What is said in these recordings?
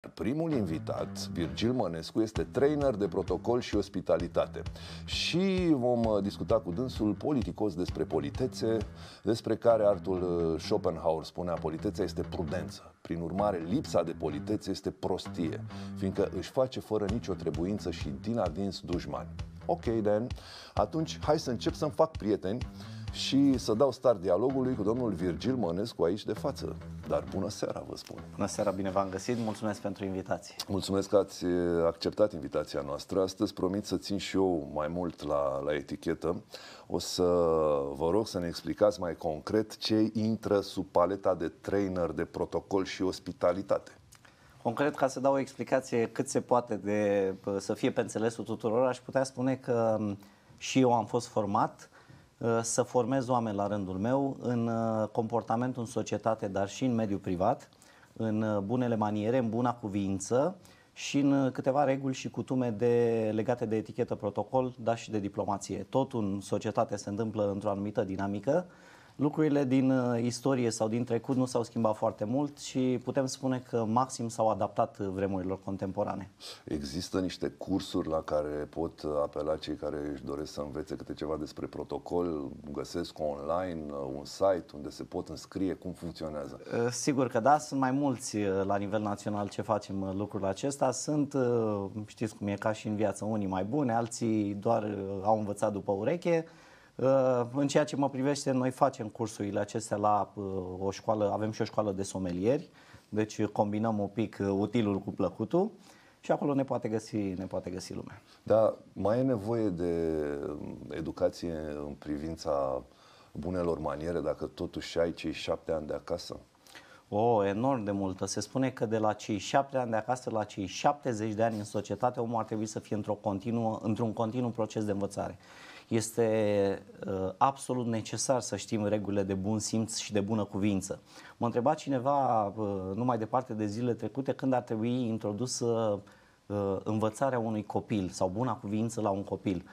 Primul invitat, Virgil Mănescu, este trainer de protocol și ospitalitate și vom discuta cu dânsul politicos despre politețe, despre care Arthur Schopenhauer spunea: politețea este prudență. Prin urmare, lipsa de politețe este prostie, fiindcă își face fără nicio trebuință și din adins dușmani. Ok, Dan, atunci hai să încep să-mi fac prieteni și să dau start dialogului cu domnul Virgil Mănescu aici de față. Dar bună seara, vă spun. Bună seara, bine v-am găsit, mulțumesc pentru invitație. Mulțumesc că ați acceptat invitația noastră. Astăzi promit să țin și eu mai mult la etichetă. O să vă rog să ne explicați mai concret ce intră sub paleta de trainer de protocol și ospitalitate. Concret, ca să dau o explicație cât se poate de să fie pe înțelesul tuturor, aș putea spune că și eu am fost format să formez oameni la rândul meu în comportamentul în societate, dar și în mediul privat, în bunele maniere, în buna cuvință și în câteva reguli și cutume legate de etichetă, protocol, dar și de diplomație. Totul în societate se întâmplă într-o anumită dinamică. Lucrurile din istorie sau din trecut nu s-au schimbat foarte mult și putem spune că maxim s-au adaptat vremurilor contemporane. Există niște cursuri la care pot apela cei care își doresc să învețe câte ceva despre protocol? Găsesc online un site unde se pot înscrie? Cum funcționează? Sigur că da, sunt mai mulți la nivel național ce facem lucrul acesta. Sunt, știți cum e, ca și în viață, unii mai buni, alții doar au învățat după ureche. În ceea ce mă privește, noi facem cursurile acestea la o școală, avem și o școală de somelieri, deci combinăm un pic utilul cu plăcutul și acolo ne poate găsi lumea. Dar mai e nevoie de educație în privința bunelor maniere dacă totuși ai cei 7 ani de acasă? Enorm de multă. Se spune că de la cei 7 ani de acasă la cei 70 de ani în societate, omul ar trebui să fie într-un continuu proces de învățare. Este absolut necesar să știm regulile de bun simț și de bună cuvință. Mă întreba cineva nu mai departe de zilele trecute când ar trebui introdusă învățarea unui copil sau buna cuvință la un copil.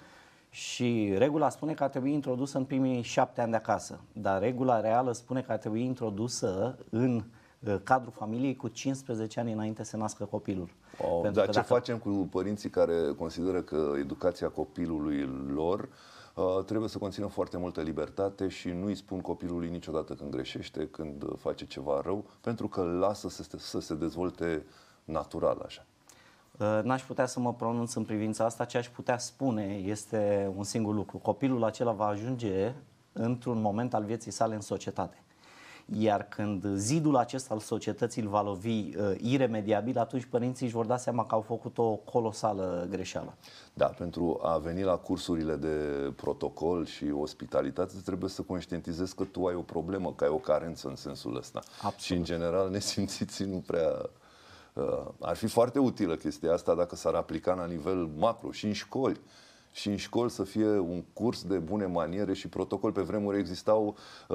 Și regula spune că ar trebui introdusă în primii 7 ani de acasă, dar regula reală spune că ar trebui introdusă în cadrul familiei cu 15 ani înainte să nască copilul. Dar ce facem cu părinții care consideră că educația copilului lor trebuie să conțină foarte multă libertate și nu îi spun copilului niciodată când greșește, când face ceva rău, pentru că îl lasă să se dezvolte natural așa? N-aș putea să mă pronunț în privința asta. Ce aș putea spune este un singur lucru: copilul acela va ajunge într-un moment al vieții sale în societate. Iar când zidul acesta al societății îl va lovi iremediabil, atunci părinții își vor da seama că au făcut o colosală greșeală. Da, pentru a veni la cursurile de protocol și ospitalitate trebuie să conștientizezi că tu ai o problemă, că ai o carență în sensul ăsta. Absolut. Și în general nesimțiții nu prea... ar fi foarte utilă chestia asta dacă s-ar aplica la nivel macro și în școli. Și în școli să fie un curs de bune maniere și protocol. Pe vremuri existau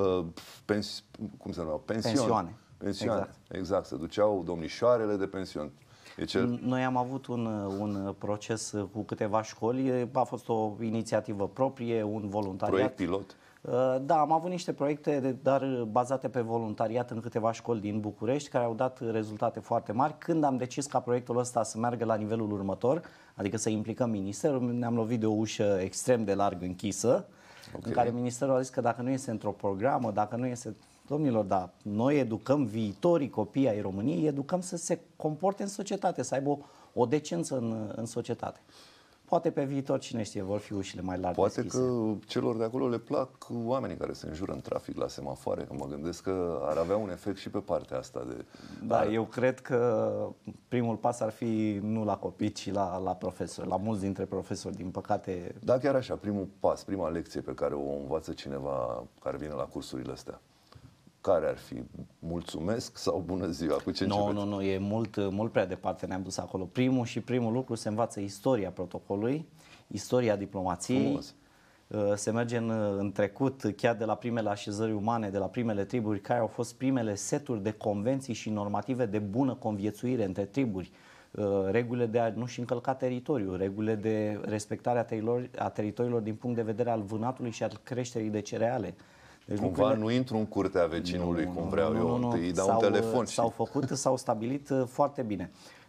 pensioane. Exact. Se duceau domnișoarele de pension. Noi am avut un proces cu câteva școli. A fost o inițiativă proprie, un voluntariat. Proiect pilot? Da, am avut niște proiecte, dar bazate pe voluntariat în câteva școli din București, care au dat rezultate foarte mari. Când am decis ca proiectul ăsta să meargă la nivelul următor, adică să implicăm ministerul, ne-am lovit de o ușă extrem de larg închisă, în care ministerul a zis că dacă nu este într-o programă, dacă nu este... Domnilor, da, noi educăm viitorii copii ai României, educăm să se comporte în societate, să aibă o decență în societate. Poate pe viitor, cine știe, vor fi ușile mai largi Poate deschise. că celor de acolo le plac oamenii care se înjură în trafic la semafoare, că mă gândesc că ar avea un efect și pe partea asta de... Da, eu cred că primul pas ar fi nu la copii, ci la profesori, la mulți dintre profesori, din păcate. Da, chiar așa, primul pas, prima lecție pe care o învață cineva care vine la cursurile astea, care ar fi? Mulțumesc sau bună ziua? Cu ce începeți? Nu, e mult prea departe ne-am dus acolo. Primul lucru se învață istoria protocolului, istoria diplomației. Frumos. Se merge în trecut, chiar de la primele așezări umane, de la primele triburi, care au fost primele seturi de convenții și normative de bună conviețuire între triburi. Regulile de a nu-și încălca teritoriul, regulile de respectare a teritoriilor din punct de vedere al vânatului și al creșterii de cereale. Deci cumva nu intru în curtea vecinului cum vreau eu, îi dau un telefon. S-au stabilit foarte bine.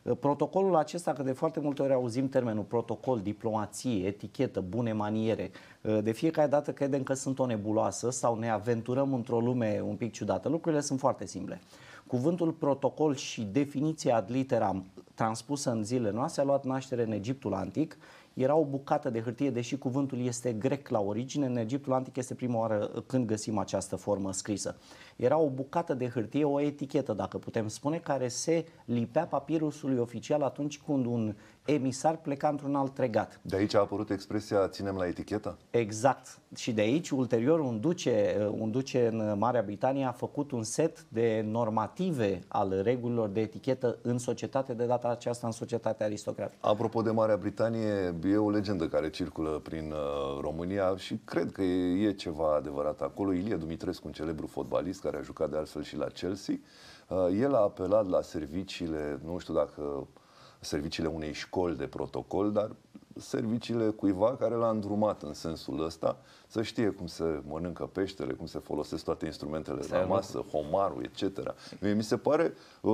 Protocolul acesta, că de foarte multe ori auzim termenul protocol, diplomație, etichetă, bune maniere, de fiecare dată credem că sunt o nebuloasă sau ne aventurăm într-o lume un pic ciudată. Lucrurile sunt foarte simple. Cuvântul protocol și definiția ad literam transpusă în zilele noastre a luat naștere în Egiptul Antic. Era o bucată de hârtie, deși cuvântul este grec la origine, în Egiptul Antic este prima oară când găsim această formă scrisă. Era o bucată de hârtie, o etichetă, dacă putem spune, care se lipea papirusului oficial atunci când un emisar pleca într-un alt regat. De aici a apărut expresia ținem la etichetă? Exact. Și de aici, ulterior, un duce în Marea Britanie a făcut un set de normative al regulilor de etichetă în societate, de data aceasta în societatea aristocratică. Apropo de Marea Britanie, e o legendă care circulă prin România și cred că e ceva adevărat acolo. Ilie Dumitrescu, un celebru fotbalist care a jucat de altfel și la Chelsea, el a apelat la serviciile, nu știu dacă serviciile unei școli de protocol, dar serviciile cuiva care l-a îndrumat în sensul ăsta, să știe cum se mănâncă peștele, cum se folosesc toate instrumentele la masă, homarul, etc. Mi se pare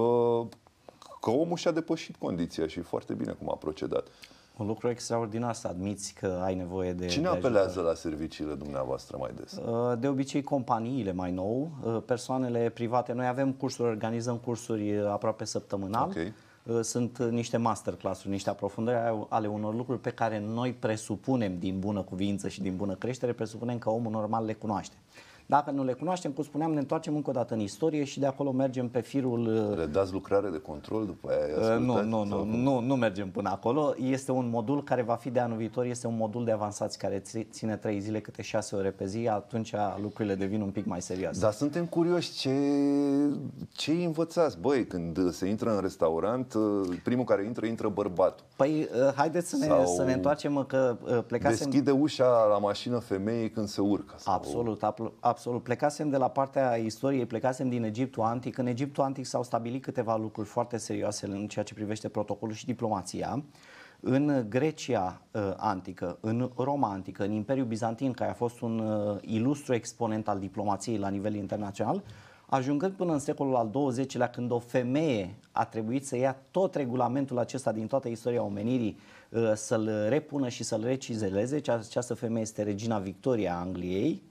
că omul și-a depășit condiția și foarte bine cum a procedat. Un lucru extraordinar să admiți că ai nevoie de... Cine apelează la serviciile dumneavoastră mai des? De obicei companiile mai nou, persoanele private. Noi avem cursuri, organizăm cursuri aproape săptămânal. Okay. Sunt niște masterclass-uri, niște aprofundări ale unor lucruri pe care noi presupunem din bună cuvință și din bună creștere, presupunem că omul normal le cunoaște. Dacă nu le cunoaștem, cum spuneam, ne întoarcem încă o dată în istorie și de acolo mergem pe firul... Le dați lucrare de control după aia? Nu mergem până acolo. Este un modul care va fi de anul viitor, este un modul de avansați care ține 3 zile, câte 6 ore pe zi, atunci lucrurile devin un pic mai serioase. Dar suntem curioși ce învățați, băi, când se intră în restaurant, primul care intră bărbatul. Păi, haideți să ne întoarcem că plecasem... Deschide ușa la mașină femeii când se urcă. Absolut. Plecasem de la partea istoriei, plecasem din Egiptul Antic. În Egiptul Antic s-au stabilit câteva lucruri foarte serioase în ceea ce privește protocolul și diplomația. În Grecia antică, în Roma antică, în Imperiul Bizantin, care a fost un ilustru exponent al diplomației la nivel internațional, ajungând până în secolul al XX-lea, când o femeie a trebuit să ia tot regulamentul acesta din toată istoria omenirii, să-l repună și să-l recizeleze. Această femeie este Regina Victoria a Angliei.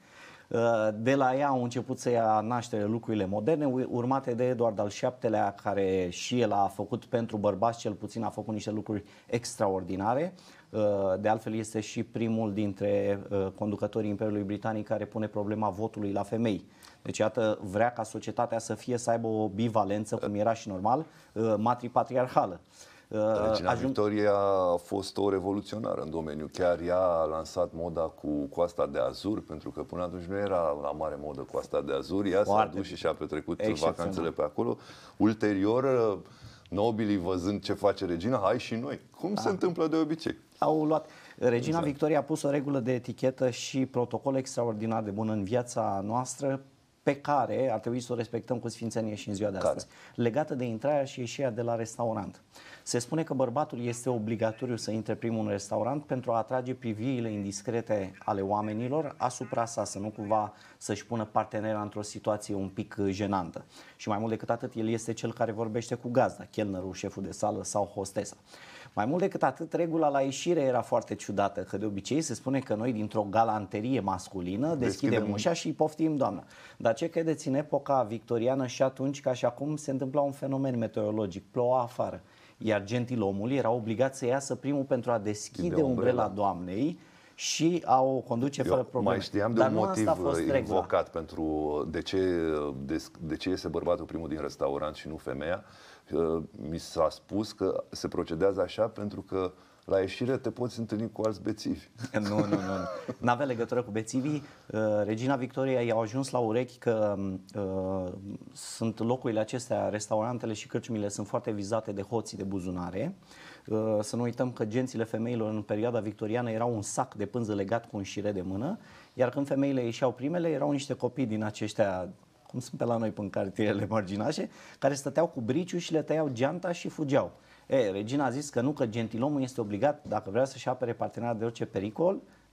De la ea au început să ia naștere lucrurile moderne, urmate de Eduard al VII-lea, care și el a făcut pentru bărbați, cel puțin a făcut niște lucruri extraordinare. De altfel este și primul dintre conducătorii Imperiului Britanic care pune problema votului la femei. Deci iată, vrea ca societatea să aibă o bivalență, cum era și normal, matripatriarhală. Regina Victoria a fost o revoluționară în domeniu. Chiar ea a lansat moda cu coasta de azur, pentru că până atunci nu era la mare modă coasta de azur. Ea s-a dus și a petrecut vacanțele pe acolo. Ulterior, nobilii văzând ce face regina, hai și noi. Cum se întâmplă de obicei? Au luat. Regina Victoria a pus o regulă de etichetă și protocol extraordinar de bun în viața noastră, pe care ar trebui să o respectăm cu sfințenie și în ziua de astăzi, legată de intrarea și ieșirea de la restaurant. Se spune că bărbatul este obligatoriu să intre primul în restaurant pentru a atrage privirile indiscrete ale oamenilor asupra sa, să nu cumva să-și pună partenera într-o situație un pic jenantă. Și mai mult decât atât, el este cel care vorbește cu gazda, chelnerul, șeful de sală sau hostesa. Mai mult decât atât, regula la ieșire era foarte ciudată, că de obicei se spune că noi dintr-o galanterie masculină deschidem ușa și poftim doamna. Dar ce credeți, în epoca victoriană și atunci, ca și acum, se întâmpla un fenomen meteorologic, ploua afară. Iar gentilomul era obligat să iasă primul pentru a deschide umbrela doamnei și a o conduce fără probleme. Mai știam de un motiv invocat pentru de ce iese bărbatul primul din restaurant și nu femeia. Mi s-a spus că se procedează așa pentru că la ieșire te poți întâlni cu alți bețivi. Nu. N-avea legătură cu bețivii. Regina Victoria i-au ajuns la urechi că sunt locurile acestea, restaurantele și cărciumile sunt foarte vizate de hoții de buzunare. Să nu uităm că gențile femeilor în perioada victoriană erau un sac de pânză legat cu un șiret de mână, iar când femeile ieșeau primele, erau niște copii din aceștia, cum sunt pe la noi în cartierele marginașe, care stăteau cu briciu și le tăiau geanta și fugeau. Regina a zis că nu, că gentilomul este obligat, dacă vrea să-și apere partenera de orice pericol,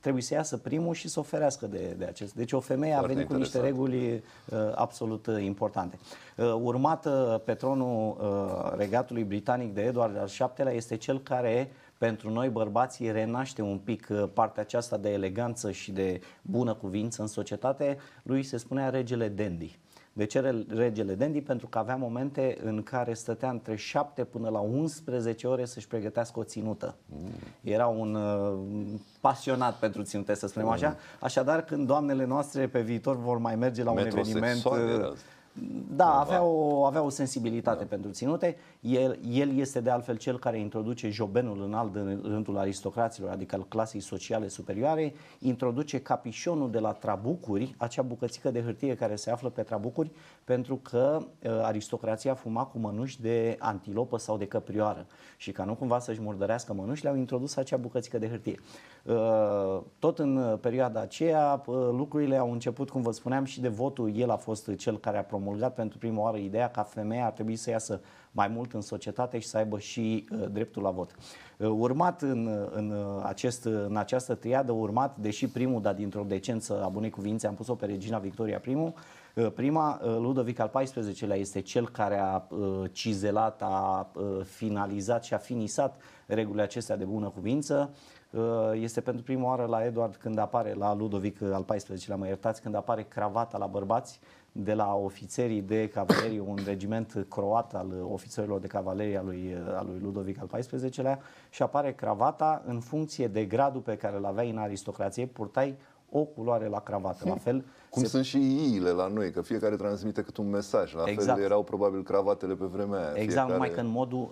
trebuie să iasă primul și să oferească de acest. Deci o femeie a venit cu niște reguli absolut importante. Urmat pe tronul Regatului Britanic de Edward al VII-lea este cel care pentru noi bărbații renaște un pic partea aceasta de eleganță și de bună cuvință în societate. Lui se spunea regele dandy. De ce regele dandy? Pentru că avea momente în care stătea între 7 până la 11 ore să-și pregătească o ținută. Era un pasionat pentru ținute, să spunem așa. Așadar, când doamnele noastre pe viitor vor mai merge la un eveniment... Da, avea o sensibilitate pentru ținute. El este de altfel cel care introduce jobenul înalt în rândul aristocraților, adică al clasei sociale superioare, introduce capișonul de la trabucuri, acea bucățică de hârtie care se află pe trabucuri, pentru că aristocrația fuma cu mănuși de antilopă sau de căprioară și ca nu cumva să-și murdărească mănușile, au introdus acea bucățică de hârtie. Tot în perioada aceea lucrurile au început, cum vă spuneam, și de votul. El a fost cel care a promulgat pentru prima oară ideea că femeia ar trebui să iasă mai mult în societate și să aibă și dreptul la vot. Urmat în această triadă, urmat, deși primul, dar dintr-o decență a bunei cuvințe, am pus-o pe regina Victoria prima, Ludovic al XIV-lea este cel care a cizelat, a finalizat și a finisat regulile acestea de bună cuvință. Este pentru prima oară la Edward când apare, la Ludovic al XIV-lea, mă iertați, când apare cravata la bărbați de la ofițerii de cavalerie, un regiment croat al ofițerilor de cavalerie al lui Ludovic al XIV-lea, și apare cravata în funcție de gradul pe care îl aveai în aristocrație, purtai o culoare la cravată. La fel cum sunt și iile la noi, că fiecare transmite cât un mesaj. La fel erau probabil cravatele pe vremea aia. Exact, fiecare... numai că în modul,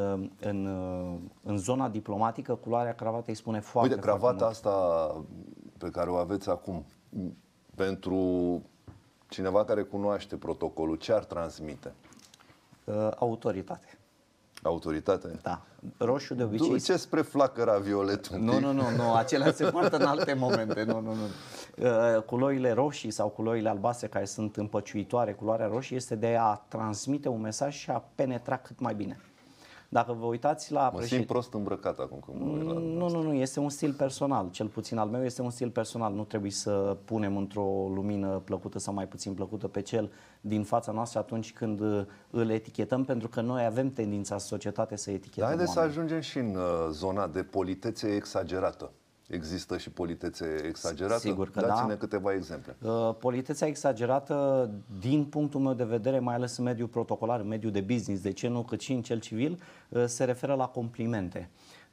în zona diplomatică, culoarea cravatei spune foarte, Uite, cravata asta pe care o aveți acum, pentru cineva care cunoaște protocolul, ce ar transmite? Autoritate. Autoritate? Da. Roșu de obicei... Duce spre flacăra violet un pic. Nu, acelea se poartă în alte momente. Nu. Culorile roșii sau culorile albastre care sunt împăciuitoare, culoarea roșie este de a transmite un mesaj și a penetra cât mai bine. Dacă vă uitați la simt prost îmbrăcat acum. Nu, este un stil personal. Cel puțin al meu este un stil personal. Nu trebuie să punem într-o lumină plăcută sau mai puțin plăcută pe cel din fața noastră atunci când îl etichetăm, pentru că noi avem tendința în societate să etichetăm. Haideți să ajungem și în zona de politețe exagerată. Există și politețe exagerată? Sigur că Dați-ne câteva exemple. Politețea exagerată, din punctul meu de vedere, mai ales în mediul protocolar, în mediul de business, de ce nu, cât și în cel civil, se referă la complimente.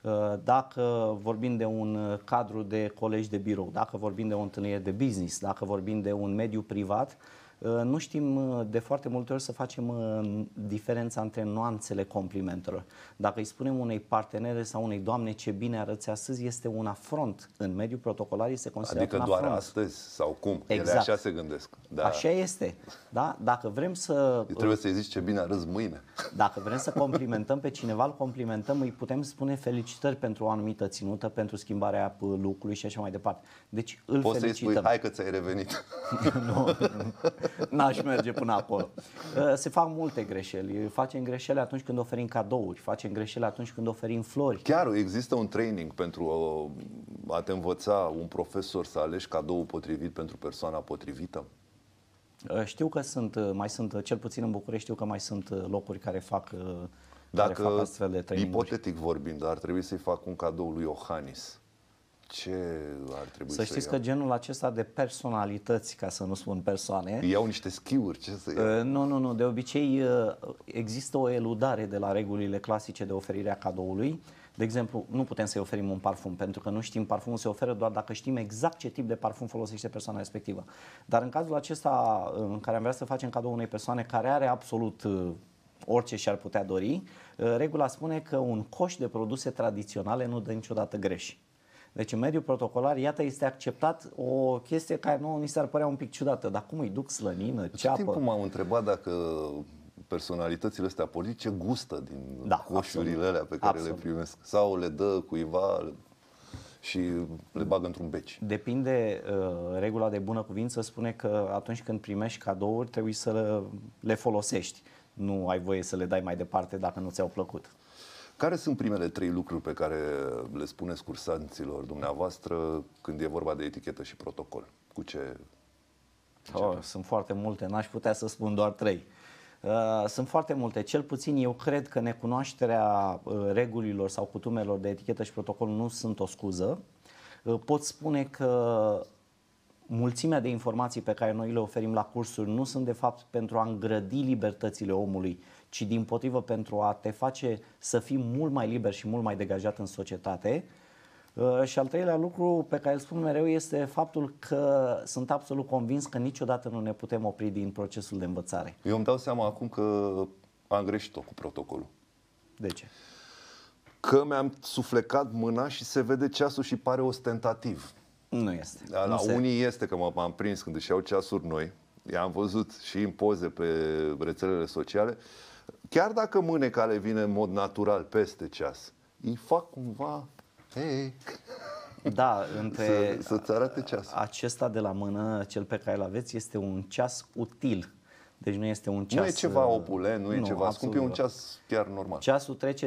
Dacă vorbim de un cadru de colegi de birou, dacă vorbim de o întâlnire de business, dacă vorbim de un mediu privat, nu știm de foarte multe ori să facem diferența între nuanțele complimentelor. Dacă îi spunem unei partenere sau unei doamne ce bine arăți astăzi, este un afront. În mediul protocolar este considerat un afront. Adică doar astăzi sau cum? Exact. Ele așa se gândesc. Da. Așa este. Da? Dacă vrem să... Trebuie să-i zici ce bine arăți mâine. Dacă vrem să complimentăm pe cineva, îl complimentăm, îi putem spune felicitări pentru o anumită ținută, pentru schimbarea look-ului și așa mai departe. Deci îl poți felicităm. să-i spui, hai că ți-ai revenit. Nu. N-aș merge până acolo. Se fac multe greșeli. Facem greșeli atunci când oferim cadouri, facem greșeli atunci când oferim flori. Chiar există un training pentru a te învăța, un profesor, să alegi cadoul potrivit pentru persoana potrivită? Știu că mai sunt, cel puțin în București, știu că mai sunt locuri care fac astfel de training-uri. Ipotetic vorbind, ar trebui să-i fac un cadou lui Iohannis. Ce ar trebui să știți că genul acesta de personalități, ca să nu spun persoane, iau niște schiuri, ce să iau? Nu, de obicei există o eludare de la regulile clasice de oferire a cadoului. De exemplu, nu putem să-i oferim un parfum, pentru că nu știm, parfumul se oferă doar dacă știm exact ce tip de parfum folosește persoana respectivă. Dar în cazul acesta în care am vrea să facem cadou unei persoane care are absolut orice și-ar putea dori, regula spune că un coș de produse tradiționale nu dă niciodată greș. Deci în mediul protocolar, iată, este acceptat o chestie care nouă ni s-ar părea un pic ciudată. Dar cum îi duc slănină, ceapă? Știi cum m-am întrebat dacă personalitățile astea politice gustă din coșurile alea pe care le primesc? Sau le dă cuiva și le bagă într-un beci? Depinde, regula de bună cuvință spune că atunci când primești cadouri trebuie să le folosești. Nu ai voie să le dai mai departe dacă nu ți-au plăcut. Care sunt primele 3 lucruri pe care le spuneți cursanților dumneavoastră când e vorba de etichetă și protocol? Cu ce? Sunt foarte multe, n-aș putea să spun doar 3. Sunt foarte multe. Cel puțin eu cred că necunoașterea regulilor sau cutumelor de etichetă și protocol nu sunt o scuză. Pot spune că mulțimea de informații pe care noi le oferim la cursuri nu sunt de fapt pentru a îngrădi libertățile omului, ci dimpotrivă pentru a te face să fii mult mai liber și mult mai degajat în societate. Și al treilea lucru pe care îl spun mereu este faptul că sunt absolut convins că niciodată nu ne putem opri din procesul de învățare. Eu îmi dau seama acum că am greșit-o cu protocolul. De ce? Că mi-am suflecat mâna și se vede ceasul și pare ostentativ. Nu este. La unii este, că m-am prins când își iau ceasuri noi. I-am văzut și în poze pe rețelele sociale. Chiar dacă mâneca le vine în mod natural peste ceas, îi fac cumva... Hey. Da, să-ți arate ceasul. Acesta de la mână, cel pe care îl aveți, este un ceas util. Deci nu este un ceas... Nu e ceva opulent, nu e ceva scump, e un ceas chiar normal. Ceasul trece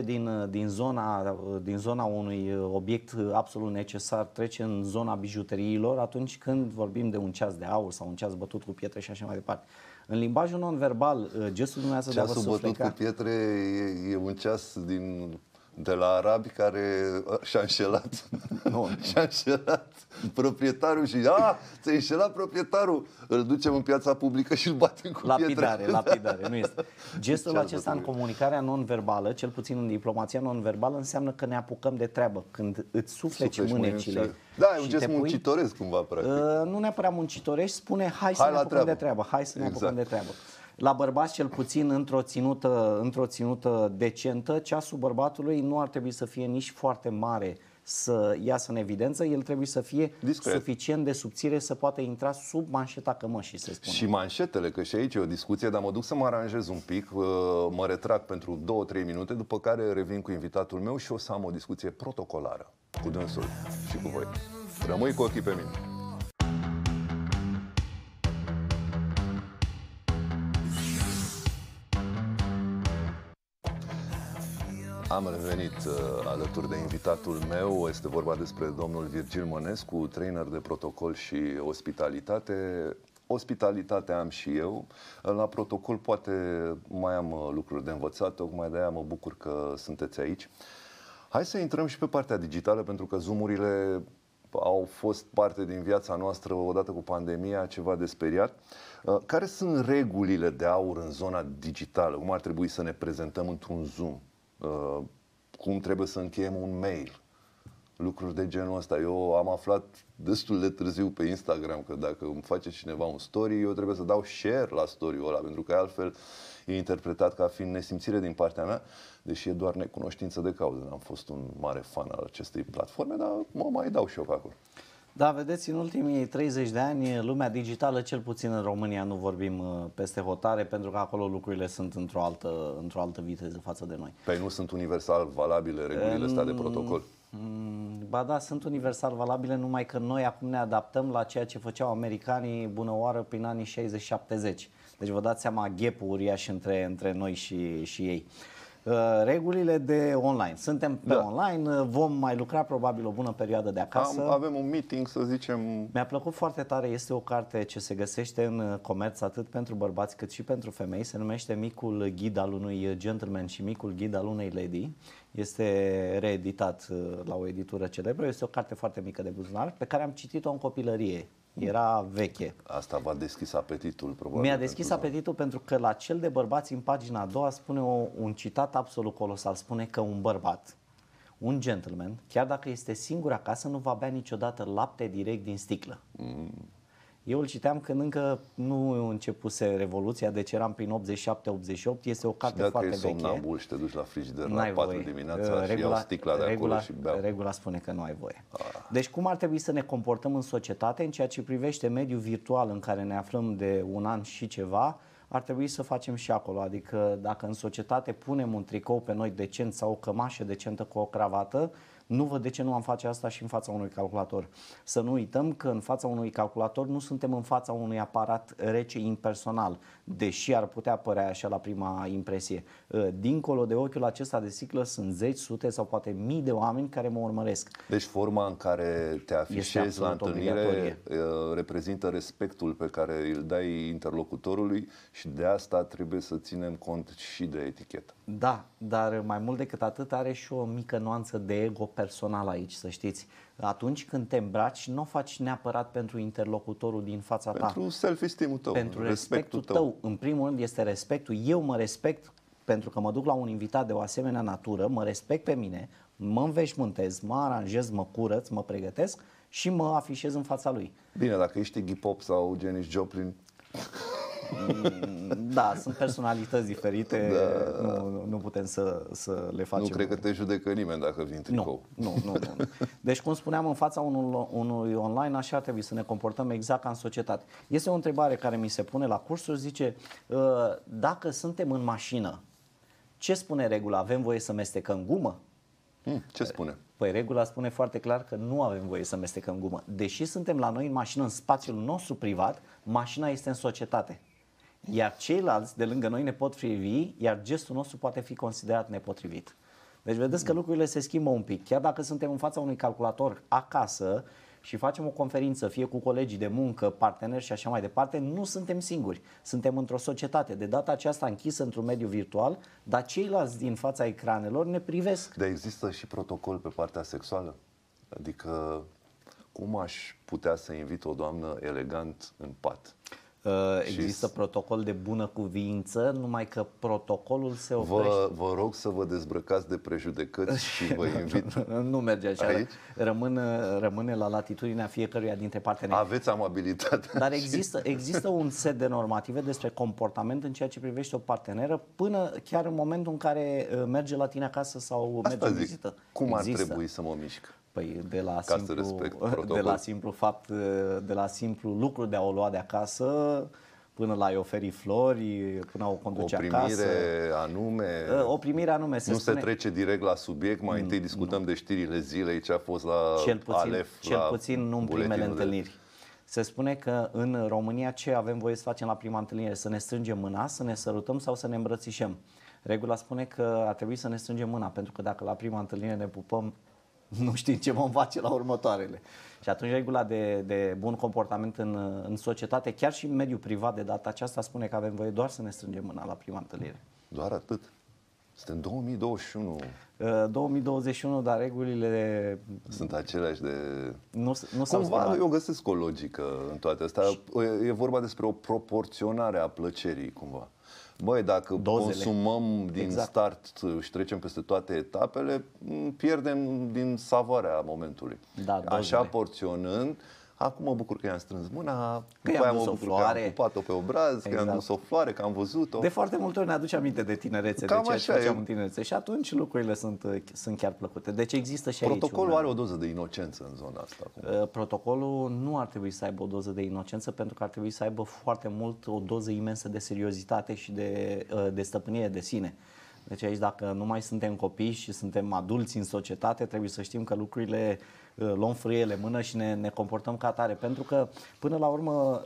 din zona unui obiect absolut necesar, trece în zona bijuteriilor atunci când vorbim de un ceas de aur sau un ceas bătut cu pietre și așa mai departe. În limbajul non-verbal, gestul dumneavoastră de a vă sufleca... Ceasul bătut cu pietre e un ceas de la arabi care și-a înșelat. Și-a înșelat proprietarul și ți-a înșelat proprietarul. Îl ducem în piața publică și îl batem cu pietre. Lapidare, nu este. Gestul acesta în comunicarea non-verbală, cel puțin în diplomația non-verbală, înseamnă că ne apucăm de treabă. Când îți sufleci mânecile. Da, e un gest muncitoresc cumva, practic. Nu neapărat muncitorești, spune hai să ne apucăm de treabă. Hai să ne apucăm de treabă. La bărbați, cel puțin, într-o ținută decentă, ceasul bărbatului nu ar trebui să fie nici foarte mare să iasă în evidență, el trebuie să fie suficient de subțire să poată intra sub manșeta cămășii, se spune. Și manșetele, că și aici e o discuție, dar mă duc să mă aranjez un pic, mă retrag pentru 2-3 minute, după care revin cu invitatul meu și o să am o discuție protocolară cu dânsul și cu voi. Rămâi cu ochii pe mine. Am revenit alături de invitatul meu, este vorba despre domnul Virgil Mănescu, trainer de protocol și ospitalitate. Ospitalitate am și eu, la protocol poate mai am lucruri de învățat, tocmai de aia mă bucur că sunteți aici. Hai să intrăm și pe partea digitală, pentru că Zoom-urile au fost parte din viața noastră odată cu pandemia, ceva de speriat. Care sunt regulile de aur în zona digitală? Cum ar trebui să ne prezentăm într-un Zoom? Cum trebuie să încheiem un mail, lucruri de genul ăsta. Eu am aflat destul de târziu pe Instagram că dacă îmi face cineva un story, eu trebuie să dau share la story-ul ăla, pentru că altfel e interpretat ca fiind nesimțire din partea mea, deși e doar necunoștință de cauză. Am fost un mare fan al acestei platforme, dar mă mai dau și eu pe acolo. Da, vedeți, în ultimii 30 de ani, lumea digitală, cel puțin în România, nu vorbim peste hotare, pentru că acolo lucrurile sunt într-o altă viteză față de noi. Păi nu sunt universal valabile regulile astea de protocol? Ba da, sunt universal valabile, numai că noi acum ne adaptăm la ceea ce făceau americanii bună oară prin anii 60-70. Deci vă dați seama gap-ul uriaș între noi și ei. Regulile de online. Suntem pe online, vom mai lucra probabil o bună perioadă de acasă. Avem un meeting, să zicem. Mi-a plăcut foarte tare, este o carte ce se găsește în comerț atât pentru bărbați cât și pentru femei. Se numește Micul ghid al unui gentleman și Micul ghid al unei lady. Este reeditat la o editură celebră. Este o carte foarte mică de buzunar pe care am citit-o în copilărie. Era veche. Asta v-a deschis apetitul, probabil. Mi-a deschis apetitul pentru că la cel de bărbați, în pagina a doua, spune un citat absolut colosal. Spune că un bărbat, un gentleman, chiar dacă este singur acasă, nu va bea niciodată lapte direct din sticlă. Eu îl citeam când încă nu începuse Revoluția, deci eram prin 87-88, este o carte foarte veche. Și dacă e somnambul și te duci la frigider la 4 dimineața și iau sticla de acolo și beau. Regula spune că nu ai voie. Deci cum ar trebui să ne comportăm în societate în ceea ce privește mediul virtual în care ne aflăm de un an și ceva, ar trebui să facem și acolo. Adică dacă în societate punem un tricou pe noi decent sau o cămașă decentă cu o cravată, Nu văd de ce nu am face asta și în fața unui calculator. Să nu uităm că în fața unui calculator nu suntem în fața unui aparat rece impersonal, deși ar putea părea așa la prima impresie. Dincolo de ochiul acesta de sticlă sunt zeci, sute sau poate mii de oameni care mă urmăresc. Deci forma în care te afișezi la întâlnire reprezintă respectul pe care îl dai interlocutorului și de asta trebuie să ținem cont și de etichetă. Da, dar mai mult decât atât are și o mică nuanță de ego personal aici, să știți. Atunci când te îmbraci, nu o faci neapărat pentru interlocutorul din fața ta. Pentru self-esteem-ul tău, pentru respectul tău. În primul rând este respectul. Eu mă respect pentru că mă duc la un invitat de o asemenea natură, mă respect pe mine, mă înveșmântez, mă aranjez, mă curăț, mă pregătesc și mă afișez în fața lui. Bine, dacă ești Iggy Pop sau Janis Joplin... Da, sunt personalități diferite, da. Nu putem să le facem. Nu cred că te judecă nimeni dacă vin tricou. Nu. Deci, cum spuneam, în fața unui online, așa ar trebui să ne comportăm exact ca în societate. Este o întrebare care mi se pune la cursuri, zice, dacă suntem în mașină, ce spune regula? Avem voie să mestecăm gumă? Ce spune? Păi regula spune foarte clar că nu avem voie să mestecăm gumă. Deși suntem la noi în mașină, în spațiul nostru privat, mașina este în societate. Iar ceilalți de lângă noi ne pot privi, iar gestul nostru poate fi considerat nepotrivit. Deci vedeți că lucrurile se schimbă un pic. Chiar dacă suntem în fața unui calculator acasă și facem o conferință, fie cu colegii de muncă, parteneri și așa mai departe, nu suntem singuri. Suntem într-o societate, de data aceasta închisă într-un mediu virtual, dar ceilalți din fața ecranelor ne privesc. Dar există și protocol pe partea sexuală? Adică cum aș putea să invit o doamnă elegant în pat? Există protocol de bună cuvință, numai că protocolul se oprește. Vă rog să vă dezbrăcați de prejudecăți și vă invit. Nu merge așa. Rămâne la latitudinea fiecăruia dintre parteneri. Aveți amabilitate. Dar există un set de normative despre comportament în ceea ce privește o parteneră, până chiar în momentul în care merge la tine acasă sau merge în vizită. Cum ar trebui să mă mișc? Păi de la simplu lucru de a o lua de acasă până la a-i oferi flori, până a o conduce acasă. O primire anume. Se trece direct la subiect, mai întâi discutăm de știrile zilei, ce a fost la Alef. Cel puțin nu în primele întâlniri. Se spune că în România ce avem voie să facem la prima întâlnire? Să ne strângem mâna, să ne sărutăm sau să ne îmbrățișăm. Regula spune că ar trebui să ne strângem mâna, pentru că dacă la prima întâlnire ne pupăm, nu știm ce vom face la următoarele. Și atunci regula de bun comportament în societate, chiar și în mediul privat de data aceasta, spune că avem voie doar să ne strângem mâna la prima întâlnire. Doar atât? Suntem 2021. 2021, dar regulile sunt aceleași de... Nu cumva eu găsesc o logică în toate astea. E vorba despre o proporționare a plăcerii, cumva. Băi, dacă consumăm din start și trecem peste toate etapele, pierdem din savoarea momentului. Da, așa porționând, acum mă bucur că i-am strâns mâna, că i-am dus o floare, că am pupat-o pe obraz, că i-am dus o floare, că am văzut-o. De foarte multe ori ne aduce aminte de tinerețe, cam de ceea ce făceam în tinerețe și atunci lucrurile sunt chiar plăcute. Deci există și aici protocolul are o doză de inocență în zona asta. Protocolul nu ar trebui să aibă o doză de inocență, pentru că ar trebui să aibă foarte mult o doză imensă de seriozitate și de stăpânire de sine. Deci aici, dacă nu mai suntem copii și suntem adulți în societate, trebuie să știm că lucrurile luăm frâiele mână și ne comportăm ca atare. Pentru că, până la urmă,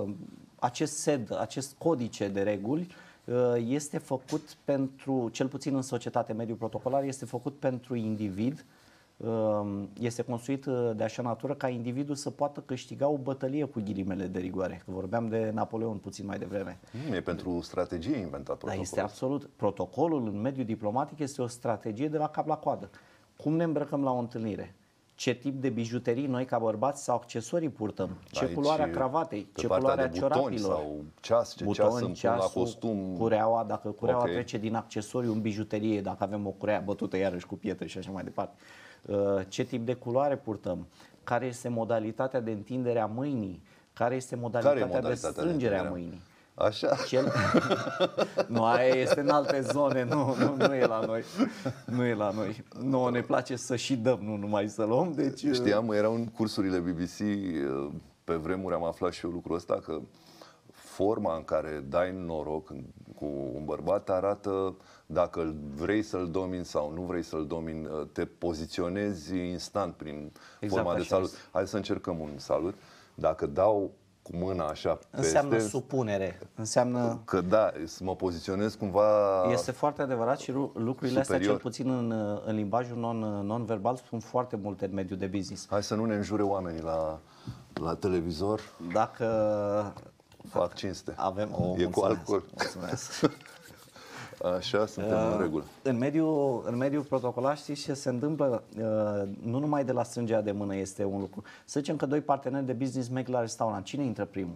acest codice de reguli este făcut pentru, cel puțin în societate, mediul protocolar, este făcut pentru individ, este construit de așa natură ca individul să poată câștiga o bătălie cu ghilimele de rigoare. Că vorbeam de Napoleon puțin mai devreme. E pentru strategie inventat protocolul. Da, este absolut. Protocolul în mediul diplomatic este o strategie de la cap la coadă. Cum ne îmbrăcăm la o întâlnire? Ce tip de bijuterii noi ca bărbați sau accesorii purtăm? Ce culoare a cravatei? Ce culoare a ciorapilor? Sau ceas, ceasul, la costum? Cureaua, dacă cureaua trece din accesoriu în bijuterie, dacă avem o curea bătută iarăși cu pietre și așa mai departe. Ce tip de culoare purtăm? Care este modalitatea de întindere a mâinii? Care este modalitatea de strângere a mâinii? Așa? Nu, aia este în alte zone, nu e la noi. Nu e la noi. Nouă ne place să și dăm, nu numai să luăm. Deci... Știam, erau în cursurile BBC, pe vremuri am aflat și eu lucrul ăsta, că forma în care dai noroc cu un bărbat arată dacă vrei să-l domini sau nu vrei să-l domini, te poziționezi instant prin forma de salut. Hai să încercăm un salut. Dacă dau cu mâna așa înseamnă peste, supunere, înseamnă că da, să mă poziționez cumva. Este foarte adevărat și lucrurile astea, cel puțin în limbajul non-verbal, sunt foarte multe în mediul de business. Hai să nu ne înjure oamenii la televizor. Dacă fac cinste. Avem e cu alcool. Mulțumesc. Așa, suntem în regulă. În mediul protocolar, știți ce se întâmplă? Nu numai de la strângerea de mână este un lucru. Să zicem că doi parteneri de business merg la restaurant. Cine intră primul?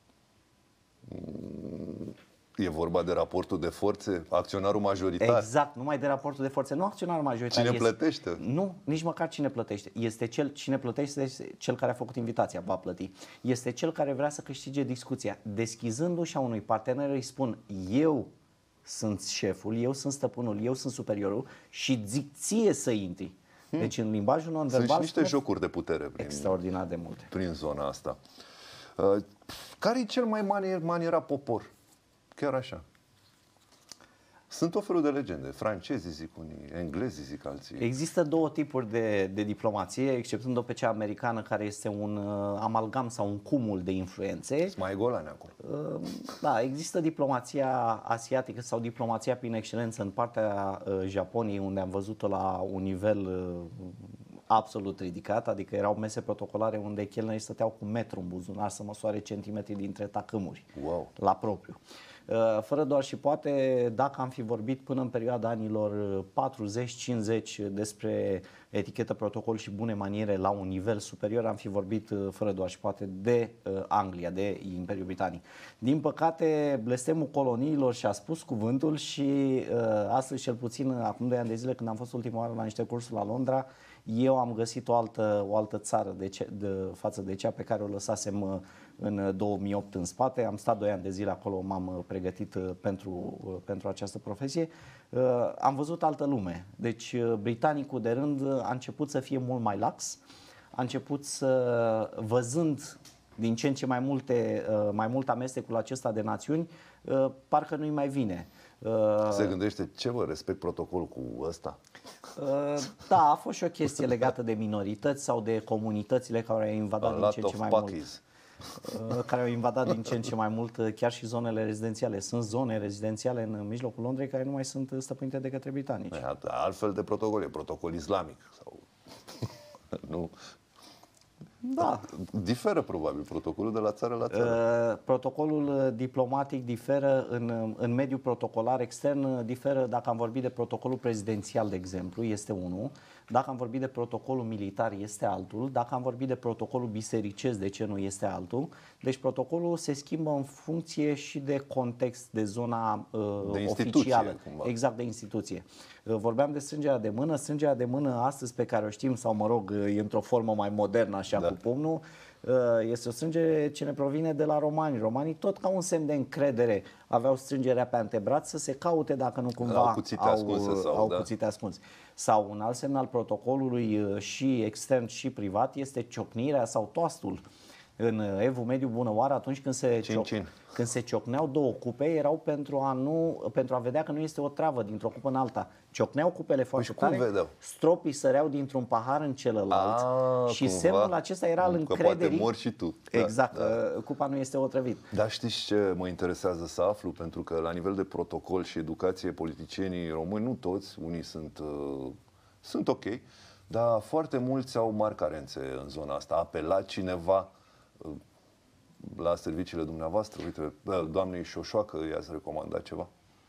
E vorba de raportul de forțe, acționarul majoritar. Exact, numai de raportul de forțe, nu acționarul majoritar. Cine plătește? Nu, nici măcar cine plătește. Cine plătește este cel care a făcut invitația, va plăti. Este cel care vrea să câștige discuția. Deschizând ușa unui partener îi spun, eu sunt șeful, eu sunt stăpânul, eu sunt superiorul și zic ție să intri. Deci în limbajul non-verbal sunt și niște jocuri de putere extraordinar de multe prin zona asta. Care e cel mai manierat popor? Chiar așa. Sunt o felul de legende. Francezii zic unii, englezii zic alții. Există două tipuri de diplomație, exceptând-o pe cea americană, care este un amalgam sau un cumul de influențe. Sunt mai golani acolo. Da, există diplomația asiatică sau diplomația prin excelență în partea Japoniei, unde am văzut-o la un nivel absolut ridicat, adică erau mese protocolare unde chelnerii stăteau cu metru în buzunar să măsoare centimetri dintre tacâmuri. Wow. La propriu. Fără doar și poate, dacă am fi vorbit până în perioada anilor 40-50 despre etichetă, protocol și bune maniere la un nivel superior, am fi vorbit fără doar și poate de Anglia, de Imperiul Britanic. Din păcate, blestemul coloniilor și-a spus cuvântul și astăzi, cel puțin acum 2 ani de zile, când am fost ultima oară la niște cursuri la Londra, eu am găsit o altă țară față de cea pe care o lăsasem în 2008 în spate. Am stat 2 ani de zile acolo, m-am pregătit pentru această profesie. Am văzut altă lume. Deci britanicul de rând a început să fie mult mai lax, a început să, văzând din ce în ce mai mult amestecul acesta de națiuni, parcă nu-i mai vine. Se gândește, ce respect protocolul cu ăsta? Da, a fost și o chestie legată de minorități sau de comunitățile care au invadat din ce în ce mai mult. Care au invadat din ce în ce mai mult chiar și zonele rezidențiale. Sunt zone rezidențiale în mijlocul Londrei care nu mai sunt stăpânite de către britanici. Altfel de protocol, e protocol islamic. Sau... nu... Da. Diferă probabil protocolul de la țară la țară. Protocolul diplomatic diferă în mediul protocolar extern, diferă dacă am vorbit de protocolul prezidențial, de exemplu, este unul, dacă am vorbit de protocolul militar, este altul, dacă am vorbit de protocolul bisericesc, de ce nu este altul. Deci protocolul se schimbă în funcție și de context, de zona de oficială. Cumva. Exact, de instituție. Vorbeam de strângerea de mână. Strângerea de mână astăzi pe care o știm, sau mă rog, e într-o formă mai modernă, așa, cu pumnul, este o strângere ce ne provine de la romani. Romanii, tot ca un semn de încredere, aveau strângerea pe antebraț să se caute dacă nu cumva au cuțite ascunse. Sau un alt semn al protocolului și extern și privat este ciocnirea sau toastul. În Evul Mediu, bună oară, atunci când se ciocneau două cupe, erau pentru a vedea că nu este o travă dintr-o cupă în alta. Ciocneau cupele foarte tare, stropii săreau dintr-un pahar în celălalt și cumva, semnul acesta era al încrederii. Poate mori și tu. Exact, cupa nu este otrăvit. Dar știți ce mă interesează să aflu? Pentru că la nivel de protocol și educație, politicienii români, nu toți, unii sunt ok, dar foarte mulți au mari carențe în zona asta. A apelat cineva la serviciile dumneavoastră? Uite, doamnei Șoșoacă i-ați recomandat ceva?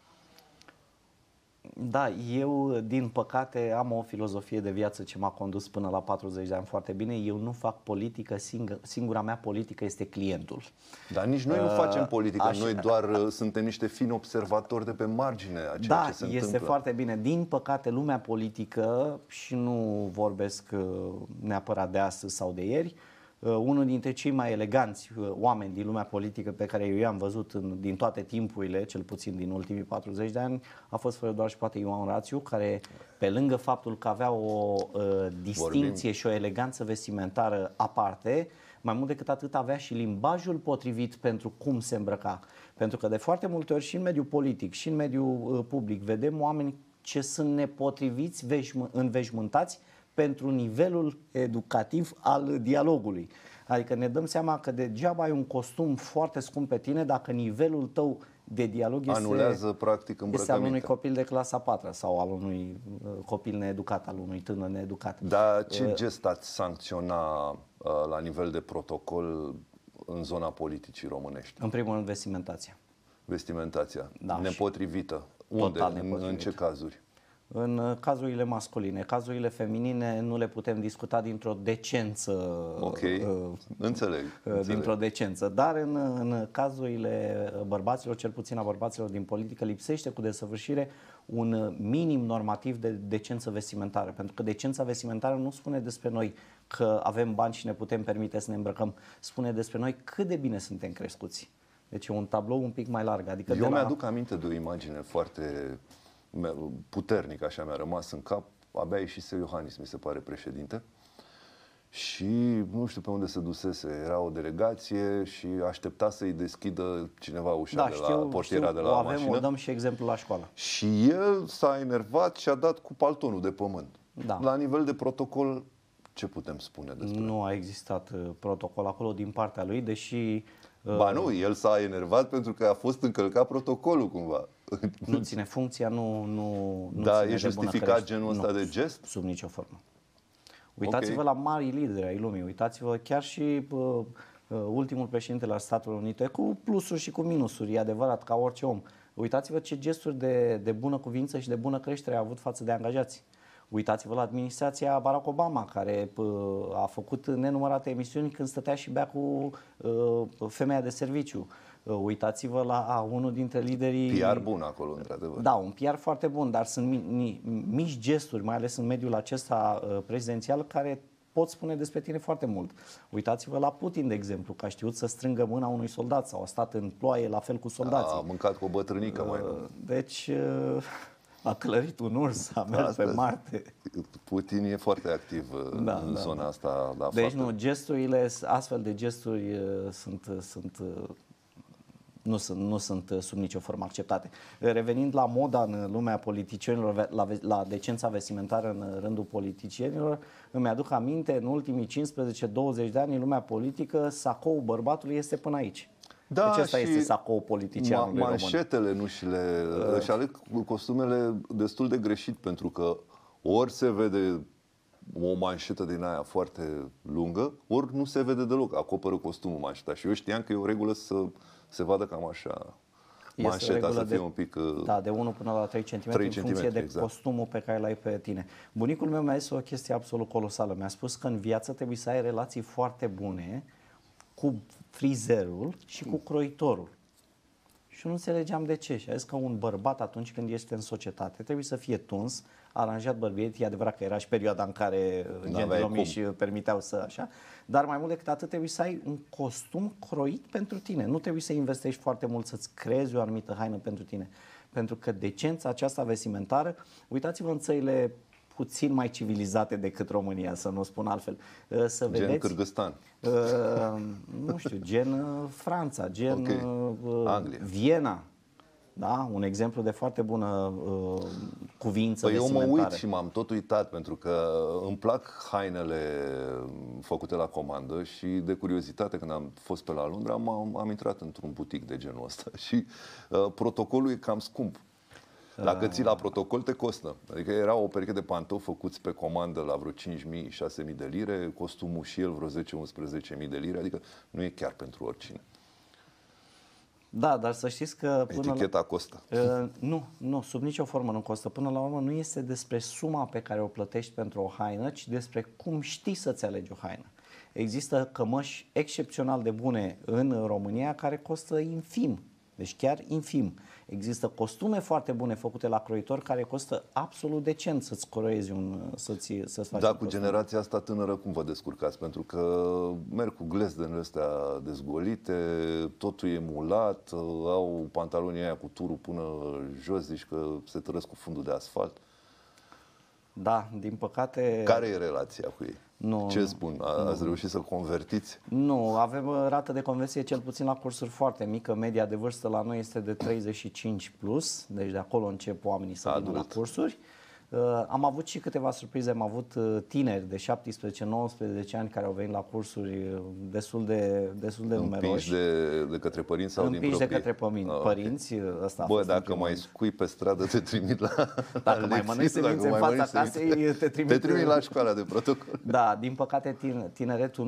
Da, eu din păcate am o filozofie de viață ce m-a condus până la 40 de ani foarte bine. Eu nu fac politică, singura mea politică este clientul. Dar nici noi nu facem politică, noi doar suntem niște fini observatori de pe margine a ceea ce se întâmplă. Da, este foarte bine. Din păcate lumea politică, și nu vorbesc neapărat de astăzi sau de ieri, unul dintre cei mai eleganți oameni din lumea politică pe care eu i-am văzut din toate timpurile, cel puțin din ultimii 40 de ani, a fost fără doar și poate Ioan Rațiu, care pe lângă faptul că avea o distincție și o eleganță vestimentară aparte, mai mult decât atât avea și limbajul potrivit pentru cum se îmbrăca. Pentru că de foarte multe ori și în mediul politic și în mediul public vedem oameni ce sunt nepotriviți înveșmântați pentru nivelul educativ al dialogului. Adică ne dăm seama că degeaba ai un costum foarte scump pe tine dacă nivelul tău de dialog anulează practic este al unui copil de clasa 4 sau al unui copil needucat, al unui tânăr needucat. Dar ce gest ați sancționa la nivel de protocol în zona politicii românești? În primul rând, vestimentația. Vestimentația. Da, nepotrivită. Unde? În ce cazuri? În cazurile masculine. Cazurile feminine nu le putem discuta dintr-o decență. Ok, înțeleg. Dintr-o decență. Dar în cazurile bărbaților, cel puțin a bărbaților din politică, lipsește cu desăvârșire un minim normativ de decență vestimentară. Pentru că decența vestimentară nu spune despre noi că avem bani și ne putem permite să ne îmbrăcăm. Spune despre noi cât de bine suntem crescuți. Deci e un tablou un pic mai larg. Adică eu mi-aduc aminte de o imagine foarte puternic, așa mi-a rămas în cap. Abia ieșise Iohannis, mi se pare, președinte, și nu știu pe unde se dusese, era o delegație și aștepta să-i deschidă cineva ușa de la portiera de la mașină. O dăm și exemplu la școală. Și el s-a enervat și a dat cu paltonul de pământ. Da. La nivel de protocol, ce putem spune despre? Nu a existat protocol acolo din partea lui, deși... Ba nu, el s-a enervat pentru că a fost încălcat protocolul cumva. Nu ține funcția, nu da, ține e justificat genul ăsta de gest? Sub nicio formă. Uitați-vă la mari lideri ai lumii, uitați-vă chiar și ultimul președinte al Statelor Unite, cu plusuri și cu minusuri, e adevărat, ca orice om. Uitați-vă ce gesturi de bună cuvință și de bună creștere a avut față de angajați. Uitați-vă la administrația Barack Obama, care a făcut nenumărate emisiuni când stătea și bea cu femeia de serviciu. Uitați-vă la unul dintre liderii... PR bun acolo, într-adevăr. Da, un PR foarte bun, dar sunt mici gesturi, mai ales în mediul acesta prezidențial, care pot spune despre tine foarte mult. Uitați-vă la Putin, de exemplu, că a știut să strângă mâna unui soldat sau a stat în ploaie la fel cu soldații. A mâncat cu o bătrânică mai nou. Deci... A călărit un urs, a mers pe Marte. Putin e foarte activ în zona asta. La deci nu, gesturile, astfel de gesturi nu sunt sub nicio formă acceptate. Revenind la moda în lumea politicienilor, la decența vestimentară în rândul politicienilor, îmi aduc aminte, în ultimii 15-20 de ani, în lumea politică, sacoul bărbatului este până aici. Da, deci asta este sacou politicianului român. Manșetele își aleg costumele destul de greșit, pentru că ori se vede o manșetă din aia foarte lungă, ori nu se vede deloc, acoperă costumul manșeta. Și eu știam că e o regulă să se vadă cam așa. Manșeta să fie un pic... Da, de 1 până la 3 cm în funcție de costumul pe care l-ai pe tine. Bunicul meu mi-a zis o chestie absolut colosală. Mi-a spus că în viață trebuie să ai relații foarte bune cu frizerul și cu croitorul. Și nu înțelegeam de ce. Și a zis că un bărbat, atunci când este în societate, trebuie să fie tuns, aranjat bărbiet. E adevărat că era și perioada în care gentilomii își permiteau să așa, dar mai mult decât atât trebuie să ai un costum croit pentru tine. Nu trebuie să investești foarte mult să-ți creezi o anumită haină pentru tine. Pentru că decența aceasta vestimentară, uitați-vă în țările puțin mai civilizate decât România, să nu spun altfel. Să vedeți, gen Cârgăstan. Nu știu, gen Franța, gen Anglia. Viena. Da? Un exemplu de foarte bună cuvință vestimentară. Eu mă uit și m-am tot uitat, pentru că îmi plac hainele făcute la comandă și de curiozitate, când am fost pe la Londra, am intrat într-un butic de genul ăsta și protocolul e cam scump. Dacă ții la protocol, te costă. Adică era o pereche de pantofi făcuți pe comandă la vreo 5.000-6.000 de lire, costumul și el vreo 10-11.000 de lire, adică nu e chiar pentru oricine. Da, dar să știți că... Eticheta costă. Nu, sub nicio formă nu costă. Până la urmă nu este despre suma pe care o plătești pentru o haină, ci despre cum știi să-ți alegi o haină. Există cămăși excepțional de bune în România care costă infim. Deci chiar infim. Există costume foarte bune făcute la croitor care costă absolut decent să-ți croiezi să-ți faci. Da, cu generația asta tânără cum vă descurcați? Pentru că merg cu glezdele astea dezgolite, totul e mulat, au pantalonii aia cu turul până jos, zici că se tărăsc cu fundul de asfalt. Da, din păcate... Care e relația cu ei? Nu, Ce spun? Ați reușit să convertiți? Nu, avem rată de conversie cel puțin la cursuri foarte mică. Media de vârstă la noi este de 35 plus, deci de acolo încep oamenii să vină la cursuri. Am avut și câteva surprize, am avut tineri de 17-19 ani care au venit la cursuri destul de numeroși. De către părinți sau din proprii? Împinși de către părinți. Asta Bă, dacă mai scui pe stradă, te trimit la Dacă mai mănăi semințe în fața casei, te trimit la școala de protocol. Da, din păcate tineretul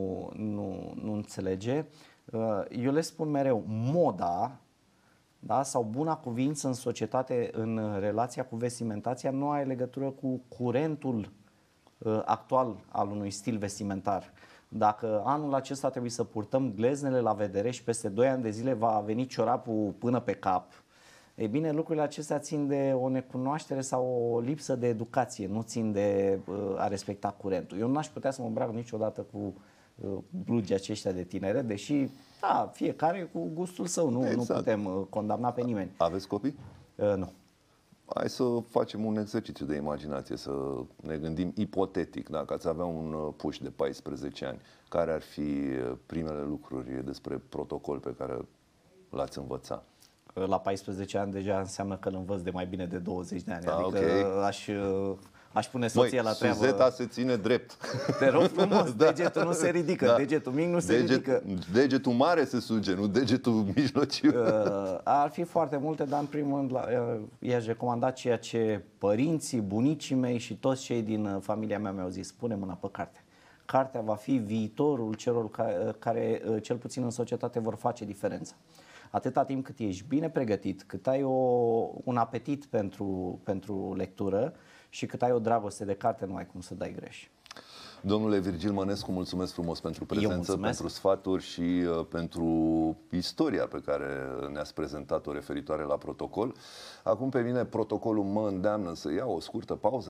nu înțelege. Eu le spun mereu, moda, da, sau buna cuvință în societate, în relația cu vestimentația, nu are legătură cu curentul actual al unui stil vestimentar. Dacă anul acesta trebuie să purtăm gleznele la vedere și peste 2 ani de zile va veni ciorapul până pe cap, ei bine, lucrurile acestea țin de o necunoaștere sau o lipsă de educație, nu țin de a respecta curentul. Eu n-aș putea să mă îmbrac niciodată cu blugi aceștia de tinere, deși, da, fiecare cu gustul său, nu putem condamna pe nimeni. Aveți copii? Nu. Hai să facem un exercițiu de imaginație, să ne gândim ipotetic, dacă ați avea un puș de 14 ani, care ar fi primele lucruri despre protocol pe care l-ați învăța? La 14 ani deja înseamnă că îl învăț de mai bine de 20 de ani, adică aș pune soția la treabă. Suzeta se ține drept. Te rog frumos, degetul nu se ridică, degetul mic nu se ridică. Degetul mare se suge, nu degetul mijlociu. Ar fi foarte multe, dar în primul rând i-aș recomanda ceea ce părinții, bunicii mei și toți cei din familia mea mi-au zis: pune mâna pe carte. Cartea va fi viitorul celor care cel puțin în societate vor face diferența. Atâta timp cât ești bine pregătit, cât ai un apetit pentru lectură și cât ai o dragoste de carte, nu ai cum să dai greș. Domnule Virgil Mănescu, mulțumesc frumos pentru prezență, pentru sfaturi și pentru istoria pe care ne-ați prezentat-o referitoare la protocol. Acum pe mine protocolul mă îndeamnă să iau o scurtă pauză.